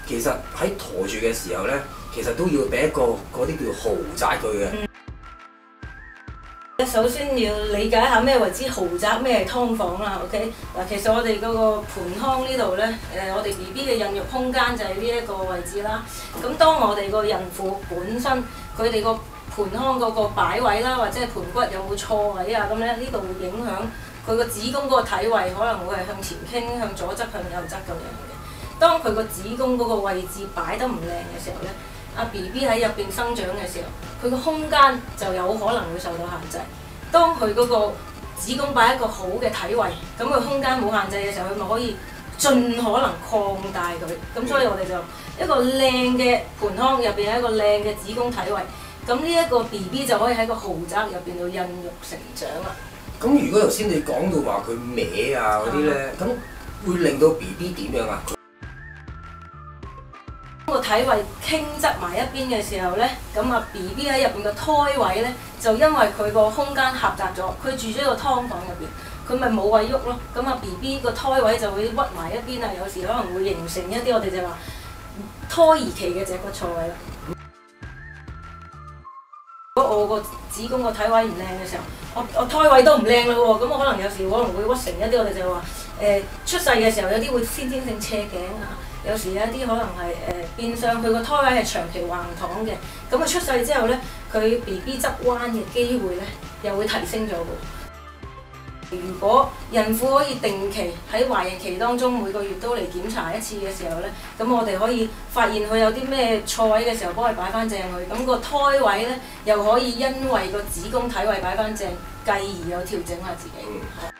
其實喺陀住嘅時候咧，其實都要俾一個嗰啲叫豪宅佢嘅。 首先要理解下咩為之豪宅，咩係劏房啦。OK 嗱，其實我哋嗰個盆腔呢度咧，我哋 BB 嘅孕育空間就係呢一個位置啦。咁當我哋個孕婦本身佢哋個盆腔嗰個擺位啦，或者係盆骨有冇錯位啊，咁咧呢度會影響佢個子宮嗰個體位，可能會係向前傾、向左側、向右側咁樣嘅。當佢個子宮嗰個位置擺得唔靚嘅時候咧，阿 BB 喺入邊生長嘅時候，佢個空間就有可能會受到限制。當佢嗰個子宮擺一個好嘅體位，咁佢空間冇限制嘅時候，佢咪可以盡可能擴大佢。咁所以我哋就一個靚嘅盆腔入邊有一個靚嘅子宮體位，咁呢一個 BB 就可以喺個豪宅入邊度孕育成長啦。 咁如果頭先你講到話佢歪啊嗰啲咧，咁會令到 BB 點樣啊？ 個體位傾側埋一邊嘅時候咧，咁啊 BB 喺入邊個胎位咧，就因為佢個空間狹窄咗，佢住咗個劏房入邊，佢咪冇位喐咯。咁啊 BB 個胎位就會屈埋一邊啊，有時可能會形成一啲我哋就話胎兒期嘅脊骨錯位啦。如果我個子宮個體位唔靚嘅時候，我胎位都唔靚啦喎，咁我可能有時可能會屈成一啲我哋就話出世嘅時候有啲會先天性斜頸啊。有時有一啲可能係變相佢個胎位係長期橫躺嘅，咁佢出世之後咧，佢 BB 側彎嘅機會咧又會提升咗嘅。如果孕婦可以定期喺懷孕期當中每個月都嚟檢查一次嘅時候咧，咁我哋可以發現佢有啲咩錯位嘅時候，幫佢擺翻正佢，咁個胎位咧又可以因為個子宮體位擺翻正，繼而有調整下自己。